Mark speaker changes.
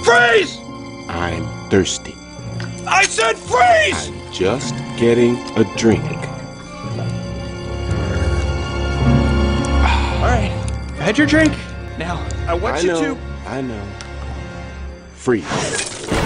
Speaker 1: Freeze!
Speaker 2: I'm thirsty.
Speaker 1: I said freeze!
Speaker 2: I'm just getting a drink.
Speaker 1: All right, had your drink. Now, I want you to...
Speaker 2: I know. Freeze.